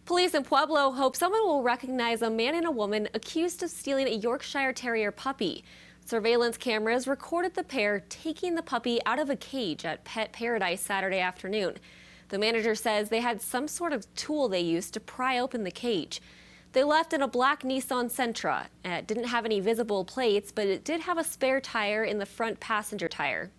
Police in Pueblo hope someone will recognize a man and a woman accused of stealing a Yorkshire Terrier puppy. Surveillance cameras recorded the pair taking the puppy out of a cage at Pet Paradise Saturday afternoon. The manager says they had some sort of tool they used to pry open the cage. They left in a black Nissan Sentra. It didn't have any visible plates, but it did have a spare tire in the front passenger tire.